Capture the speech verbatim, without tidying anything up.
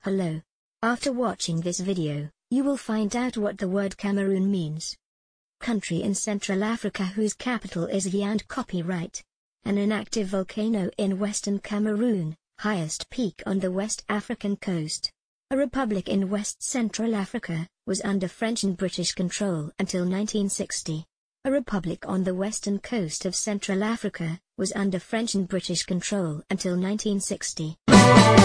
below. After watching this video, you will find out what the word Cameroon means. Country in Central Africa whose capital is Yaoundé. Copyright. An inactive volcano in western Cameroon, highest peak on the West African coast. A republic in West Central Africa, was under French and British control until nineteen sixty. A republic on the western coast of Central Africa, was under French and British control until nineteen sixty.